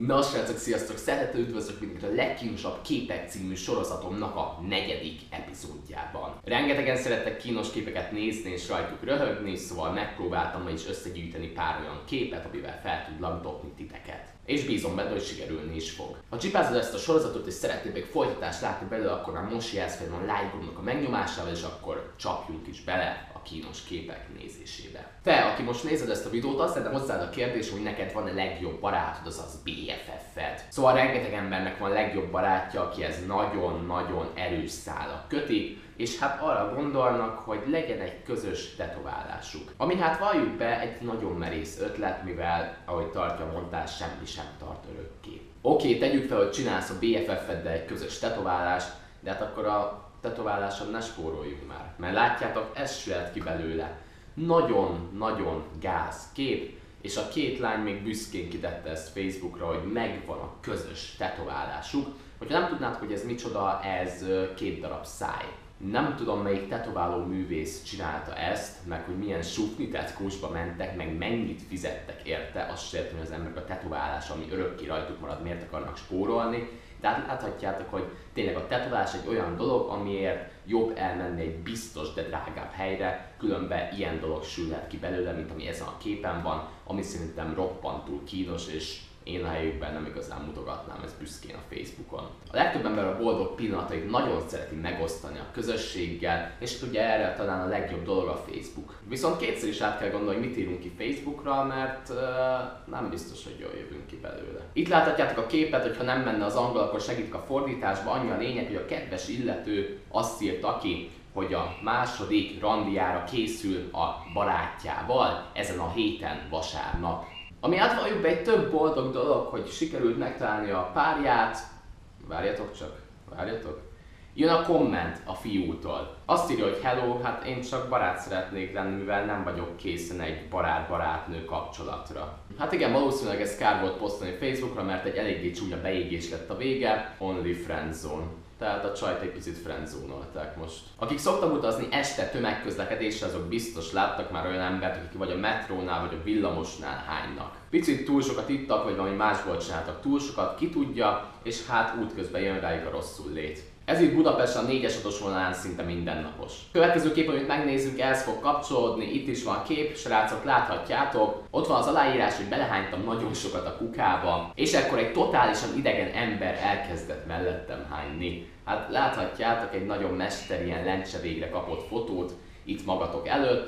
Na srácok, sziasztok! Szeretettel üdvözlök mindenkit a legkínosabb képek című sorozatomnak a 4. epizódjában. Rengetegen szerettek kínos képeket nézni és rajtuk röhögni, szóval megpróbáltam ma is összegyűjteni pár olyan képet, amivel fel tudlak dobni titeket. És bízom benne, hogy sikerülni is fog. Ha csipázod ezt a sorozatot és szeretnél még folytatást látni belőle, akkor már most jelsz fel a like gombnak a megnyomásával, és akkor csapjunk is bele a kínos képek nézésébe. Te, aki most nézed ezt a videót, azt tenném hozzád a kérdés, hogy neked van a legjobb barátod, azaz BFF-ed. Szóval rengeteg embernek van legjobb barátja, aki ez nagyon-nagyon erős szálak kötik, és hát arra gondolnak, hogy legyen egy közös tetoválásuk. Ami hát valljuk be egy nagyon merész ötlet, mivel, ahogy tartja a mondás, semmi sem tart örökké. Oké, tegyük fel, hogy csinálsz a BFF-eddel egy közös tetoválást, de hát akkor a tetováláson ne spóroljunk már. Mert látjátok, ez sület ki belőle. Nagyon-nagyon gáz kép, és a két lány még büszkén kitette ezt Facebookra, hogy megvan a közös tetoválásuk. Hogyha nem tudnád, hogy ez micsoda, ez 2 darab száj. Nem tudom, melyik tetováló művész csinálta ezt, meg hogy milyen sufni tetkósba mentek, meg mennyit fizettek érte, azt se értem, hogy az emberek a tetoválás, ami örökké rajtuk marad, miért akarnak spórolni. Tehát láthatjátok, hogy tényleg a tetoválás egy olyan dolog, amiért jobb elmenni egy biztos, de drágább helyre, különben ilyen dolog sülhet ki belőle, mint ami ezen a képen van, ami szerintem roppantul kínos, és én a helyükben nem igazán mutogatnám ezt büszkén a Facebookon. A legtöbb ember a boldog pillanatait nagyon szereti megosztani a közösséggel, és ugye erre talán a legjobb dolog a Facebook. Viszont kétszer is át kell gondolni, hogy mit írunk ki Facebookra, mert nem biztos, hogy jól jövünk ki belőle. Itt láthatjátok a képet, hogy ha nem menne az angol, akkor segítek a fordításba. Annyi a lényeg, hogy a kedves illető azt írta ki, hogy a második randiára készül a barátjával ezen a héten vasárnap. Ami hát valljuk be egy több boldog dolog, hogy sikerült megtalálni a párját. Várjatok csak, várjatok. Jön a komment a fiútól. Azt írja, hogy hello, hát én csak barát szeretnék lenni, mivel nem vagyok készen egy barát-barátnő kapcsolatra. Hát igen, valószínűleg ez kár volt posztolni Facebookra, mert egy eléggé csúnya beégés lett a vége. Only friendzone. Tehát a csajt egy picit friendzone-olták most. Akik szoktak utazni este tömegközlekedésre, azok biztos láttak már olyan embert, akik vagy a metrónál, vagy a villamosnál hánynak. Picit túl sokat ittak, vagy valami másból csináltak túl sokat, ki tudja, és hát útközben jön rájuk a rosszul lét. Ez itt Budapesten a 4-es autósvonalán szinte mindennapos. Következő kép, amit megnézzük, ehhez fog kapcsolódni, itt is van a kép, srácok, láthatjátok. Ott van az aláírás, hogy belehánytam nagyon sokat a kukába, és ekkor egy totálisan idegen ember elkezdett mellettem hányni. Hát láthatjátok egy nagyon mester ilyen lencse végre kapott fotót itt magatok előtt.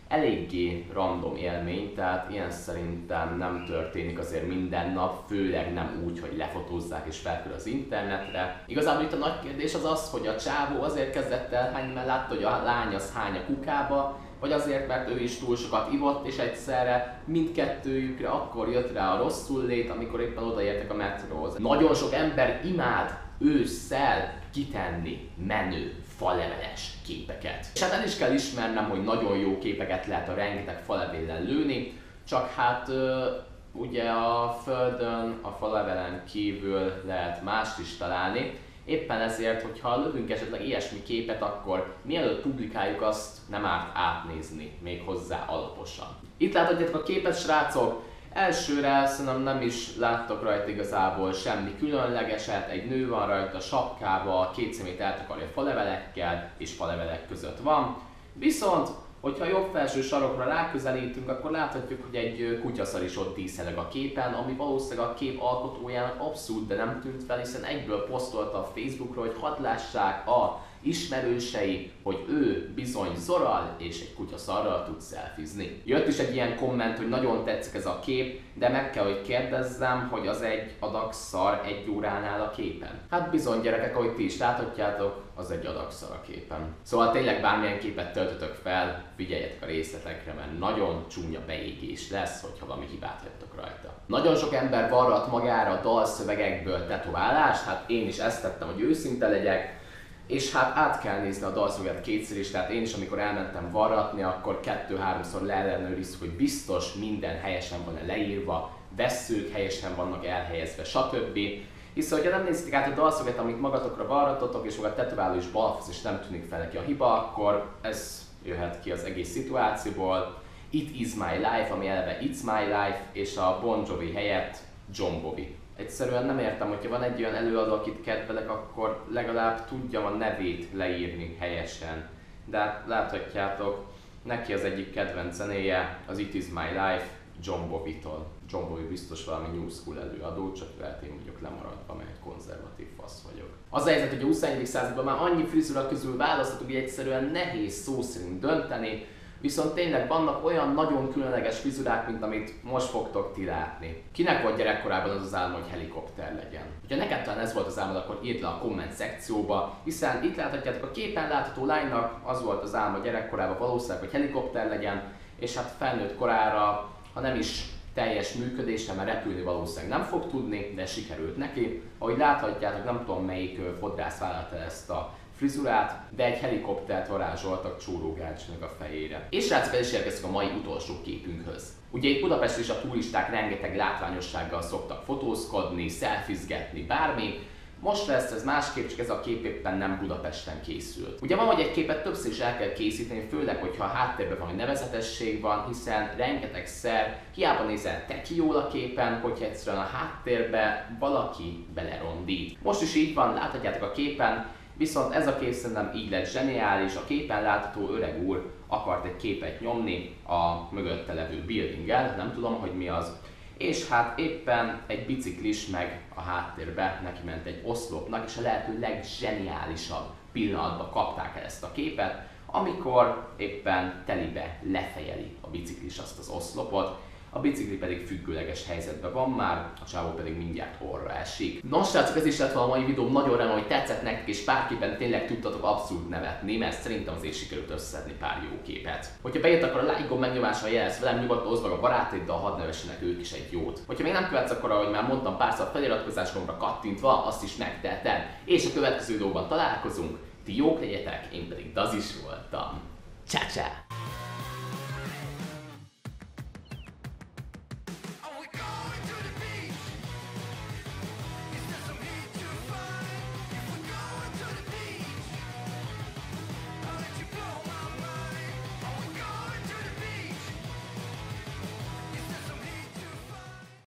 Eléggé random élmény, tehát ilyen szerintem nem történik azért minden nap, főleg nem úgy, hogy lefotózzák és felkül az internetre. Igazából itt a nagy kérdés az az, hogy a csávó azért kezdett el hányni, mert látta, hogy a lány az hány a kukába, vagy azért, mert ő is túl sokat ivott, és egyszerre mindkettőjükre akkor jött rá a rosszul lét, amikor éppen odaértek a metróhoz. Nagyon sok ember imád ősszel kitenni menő faleveles képeket. És hát el is kell ismernem, hogy nagyon jó képeket lehet a rengeteg falevélen lőni, csak hát ugye a földön, a falevelen kívül lehet mást is találni. Éppen ezért, hogyha lövünk esetleg ilyesmi képet, akkor mielőtt publikáljuk, azt nem árt átnézni, még hozzá alaposan. Itt láthatjátok a képet, srácok. Elsőre szerintem nem is láttok rajta igazából semmi különlegeset, egy nő van rajta sapkába, 2 szemét eltakarja falevelekkel, és falevelek között van. Viszont, hogyha jobb felső sarokra ráközelítünk, akkor láthatjuk, hogy egy kutyaszar is ott díszeleg a képen, ami valószínűleg a kép alkotójának abszolút, de nem tűnt fel, hiszen egyből posztolta a Facebookra, hogy hadd lássák a ismerősei, hogy ő bizony Zoral és egy kutyaszarral tud szelfizni. Jött is egy ilyen komment, hogy nagyon tetszik ez a kép, de meg kell, hogy kérdezzem, hogy az egy adag szar 1 óránál a képen. Hát bizony gyerekek, ahogy ti is láthatjátok, az egy adag szar a képen. Szóval tényleg bármilyen képet töltötök fel, figyeljetek a részletekre, mert nagyon csúnya beégés lesz, hogyha valami hibát hagytok rajta. Nagyon sok ember varrat magára a dalszövegekből tetoválást, hát én is ezt tettem, hogy őszinte legyek. És hát át kell nézni a dalszöveget 2-szer is, tehát én is, amikor elmentem varratni, akkor 2-3-szor leellenőriztük, hogy biztos minden helyesen van-e leírva, vesszők helyesen vannak elhelyezve, stb. Hiszen, hogyha nem nézitek át a dalszöveget, amit magatokra varratotok, és maga a tetováló is balfasz, és nem tűnik fel neki a hiba, akkor ez jöhet ki az egész szituációból. It is my life, ami eleve It's my life, és a Bon Jovi helyett John Bobby. Egyszerűen nem értem, hogyha van egy olyan előadó, akit kedvelek, akkor legalább tudjam a nevét leírni helyesen. De hát láthatjátok, neki az egyik kedvenc zenéje az It Is My Life John Bowie-tól. John Bowie biztos valami new school előadó, csak lehet én vagyok lemaradva, mert egy konzervatív fasz vagyok. Az a helyzet, hogy a 21. században már annyi frizura közül választhatunk, hogy egyszerűen nehéz szó szerint dönteni, viszont tényleg vannak olyan nagyon különleges frizurák, mint amit most fogtok ti látni. Kinek volt gyerekkorában az álma, hogy helikopter legyen? Ha neked talán ez volt az álmod, akkor írd le a komment szekcióba, hiszen itt láthatjátok a képen látható lánynak az volt az álma gyerekkorában valószínűleg, hogy helikopter legyen, és hát felnőtt korára, ha nem is teljes működésre, mert repülni valószínűleg nem fog tudni, de sikerült neki. Ahogy láthatjátok, nem tudom melyik fodrász vállalta ezt a frizurát, de egy helikoptert varázsoltak Csóró Gácsnak a fejére. És srácok, el is érkeztünk a mai utolsó képünkhöz. Ugye itt Budapesten is a turisták rengeteg látványossággal szoktak fotózkodni, szelfizgetni, bármi. Most lesz ez másképp, csak ez a kép éppen nem Budapesten készült. Ugye van, hogy egy képet többször is el kell készíteni, főleg, hogyha a háttérben valami nevezetesség van, hiszen rengetegszer hiába nézel te ki jól a képen, hogyha egyszerűen a háttérbe valaki belerondít. Most is így van, láthatjátok a képen, viszont ez a kép szerintem így lett zseniális, a képen látható öreg úr akart egy képet nyomni a mögötte levő buildinggel, nem tudom, hogy mi az. És hát éppen egy biciklis meg a háttérbe neki ment egy oszlopnak, és a lehető legzseniálisabb pillanatban kapták el ezt a képet, amikor éppen telibe lefejeli a biciklis azt az oszlopot, a bicikli pedig függőleges helyzetben van már, a csávó pedig mindjárt orra esik. Nos srácok, ez is lett volna a mai videóm, nagyon remélem, hogy tetszett nektek, és pár képen tényleg tudtatok abszolút nevetni, mert szerintem azért sikerült összeszedni pár jó képet. Hogyha bejött, akkor a like-on megnyomással jelez velem, nyugodtan oszd meg a barátaiddal, hadd nevessenek ők is egy jót. Hogyha még nem követsz, akkor ahogy már mondtam párszor, feliratkozás gombra kattintva, azt is megteheted. És a következő videóban találkozunk, ti jók legyetek, én pedig Dazis voltam. Csá-csá!